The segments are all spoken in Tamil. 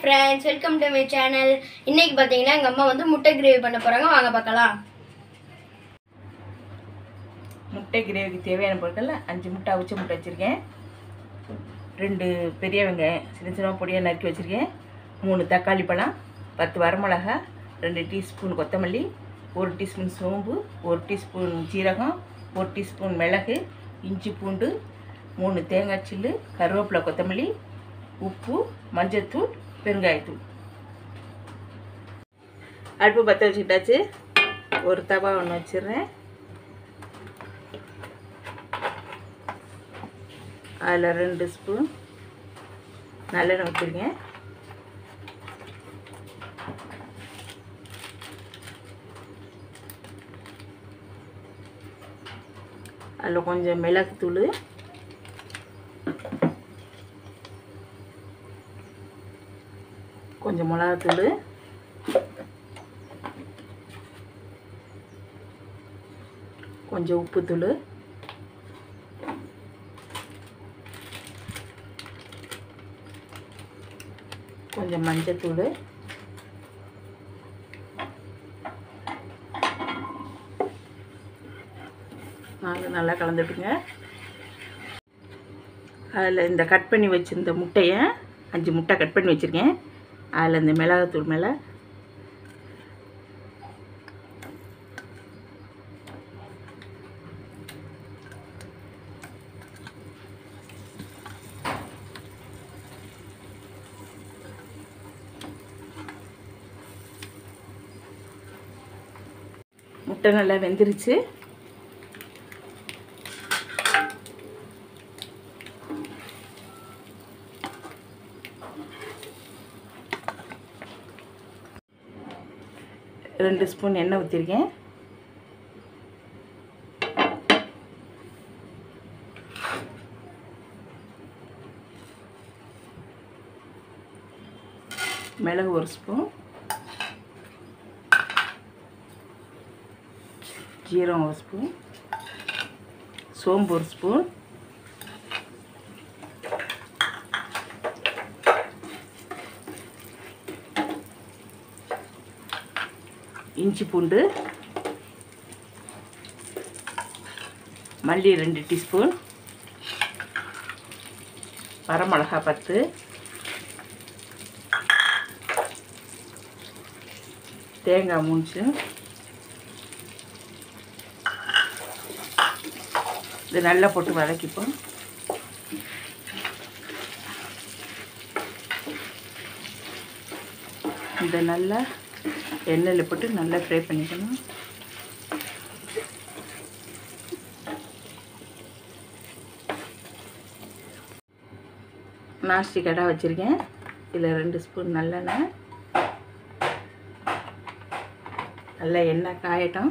friends, welcome to my channel. இன்னைக்கு பாத்தீங்கன்னா எங்க அம்மா வந்து முட்டை கிரேவி பண்ண போறாங்க. வாங்க பார்க்கலாம். முட்டை கிரேவிக்கு தேவையான பொருட்கள் 5 முட்டை அவிச்ச முட்டை வச்சிருக்கேன். 2 பெரிய வெங்காயம் சின்ன சின்ன பொடியா நறுக்கி வச்சிருக்கேன். 3 தக்காளி பழம், 10 வரமிளகாய், 2 டீஸ்பூன் கொத்தமல்லி, 1 டீஸ்பூன் சோம்பு, 1 டீஸ்பூன் ஜீரகம், 1 டீஸ்பூன் மிளகு, இஞ்சி பூண்டு, 3 தேங்காய் சில்லு, கருவேப்பிலை கொத்தமல்லி, உப்பு, மஞ்சத்தூள், பெருங்காயத்தூள். அடுப்பு பற்ற வச்சுக்கிட்டாச்சு. ஒரு தவா ஒன்று வச்சிடுறேன். அதில் 2 ஸ்பூன் நல்லெண்ணெய் வச்சுருக்கேன். அதில் கொஞ்சம் மிளகுத்தூள், கொஞ்சம் மிளகாத்தூள், கொஞ்சம் உப்புத்தூள், கொஞ்சம் மஞ்சத்தூள், நல்லா கலந்துட்டுங்க. அதில் இந்த கட் பண்ணி வச்சுருந்த முட்டையை 5 முட்டை கட் பண்ணி வச்சுருக்கேன். அதில் இந்த மிளகாத்தூள் மேலே முட்டை நல்லா வெந்துருச்சு. ரெண்டு ஸ்பூன் எண்ணெய் ஊற்றிருக்கேன். மிளகு 1 ஸ்பூன், ஜீரகம் 1 ஸ்பூன், சோம்பு 1 ஸ்பூன், இஞ்சி பூண்டு, மல்லி 2 டீஸ்பூன், வரமிளகாய் 10, தேங்காய் 3, இது நல்லா போட்டு வதக்கிப்போம். இதை நல்லா எண்ணெயில் போட்டு நல்லா ஃப்ரை பண்ணிக்கணும். நாஸ்டிக் கடை வச்சுருக்கேன். இதில் 2 ஸ்பூன் நல்லெண்ணெய். நல்லா எண்ணெய் காயட்டும்.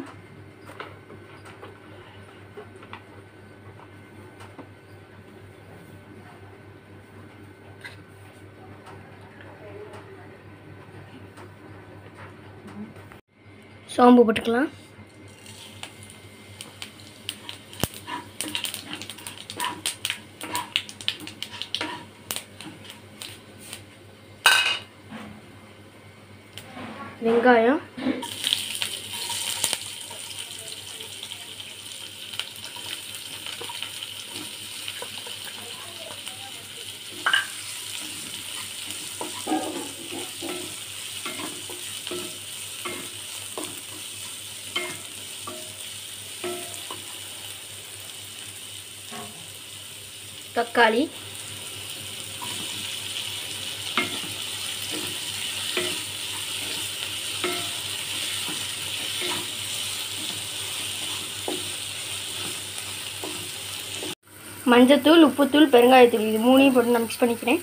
சோம்பு போட்டுக்கலாம். வெங்காயம், தக்காளி, மஞ்சத்தூள், உப்புத்தூள், பெருங்காயத்தூள், இது 3 போட்டு நான் மிக்ஸ் பண்ணிக்கிறேன்.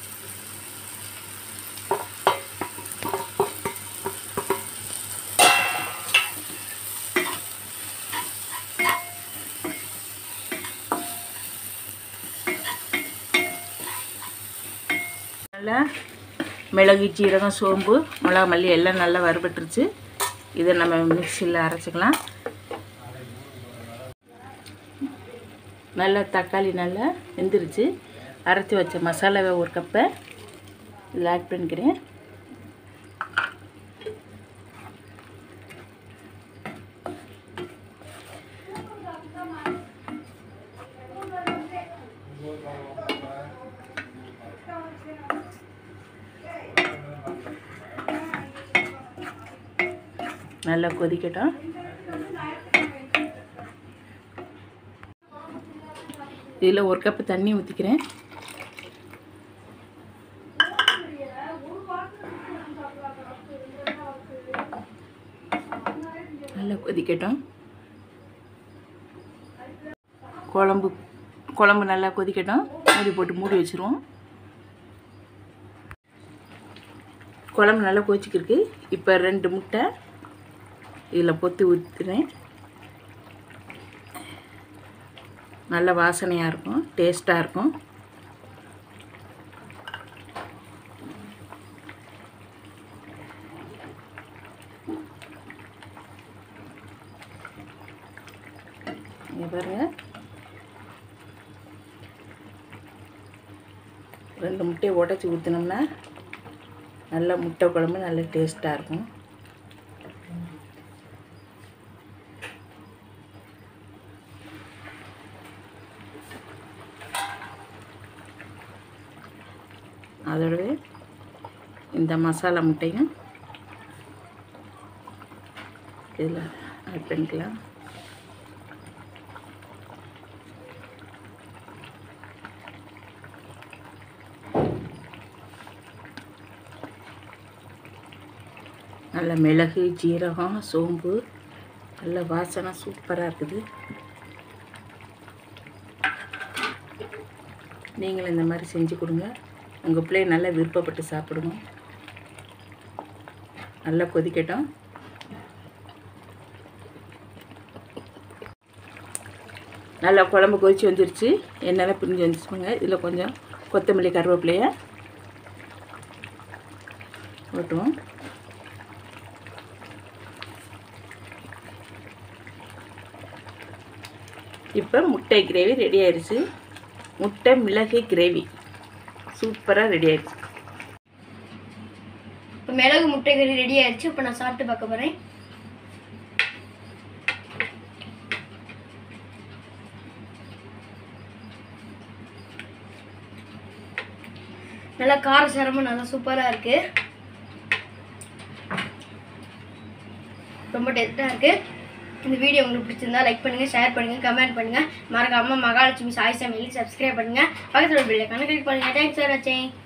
நல்லா மிளகு, ஜீரகம், சோம்பு, மிளகா, மல்லி எல்லாம் நல்லா வறுபட்டுருச்சு. இதை நம்ம மிக்சியில் அரைச்சிக்கலாம். நல்லா தக்காளி நல்லா வெந்துருச்சு. அரைச்சி வச்ச மசாலாவை 1 கப்பை இதில் ஆட் பண்ணிக்கிறேன். நல்லா கொதிக்கட்டும். இதில் 1 கப்பு தண்ணி ஊற்றிக்கிறேன். நல்லா கொதிக்கட்டும். குழம்பு நல்லா கொதிக்கட்டும். மூடி போட்டு மூடி வச்சுருவோம். குழம்பு நல்லா கொதிச்சிக்கிருக்கு. இப்போ 2 முட்டை இதில் பொத்து ஊற்றுறேன். நல்ல வாசனையாக இருக்கும், டேஸ்ட்டாக இருக்கும். இங்கே பாருங்கள், 2 முட்டையை உடச்சி ஊற்றினோம்னா நல்ல முட்டை குழம்பு நல்ல டேஸ்ட்டாக இருக்கும். அதோடவே இந்த மசாலா முட்டையும் இதில் ஆட் பண்ணிக்கலாம். நல்ல மிளகு, ஜீரகம், சோம்பு நல்ல வாசனை சூப்பராக இருக்குது. நீங்களும் இந்த மாதிரி செஞ்சு கொடுங்க. உங்கள் பிள்ளைய நல்லா விருப்பப்பட்டு சாப்பிடுங்க. நல்லா கொதிக்கட்டும். நல்லா குழம்பு கொதிச்சு வந்துருச்சு. எண்ணெய் பிரிஞ்சு வந்துச்சுங்க. இதில் கொஞ்சம் கொத்தமல்லி, கருவேப்பிலையை போட்டுவோம். இப்போ முட்டை கிரேவி ரெடி ஆயிடுச்சு. முட்டை மிளகு கிரேவி சூப்பராக ரெடி ஆயிடுச்சு. இப்போ மிளகு முட்டை கிரேவி ரெடி ஆயிடுச்சு. இப்போ நான் சாப்பிட்டு பார்க்க போகிறேன். நல்லா காரசாரமாக நல்லா சூப்பராக இருக்குது. ரொம்ப டேஸ்ட்டாக இருக்குது. இந்த வீடியோ உங்களுக்கு பிடிச்சிருந்தா லைக் பண்ணுங்கள், ஷேர் பண்ணுங்கள், கமெண்ட் பண்ணுங்கள். மறக்காம மகாலட்சுமி சாய் சமையல் சப்ஸ்கிரைப் பண்ணுங்கள். பக்கத்தில் பெல் ஐகானை கிளிக் பண்ணுங்கள். தேங்க்ஸ் ஃபார் வாட்சிங்.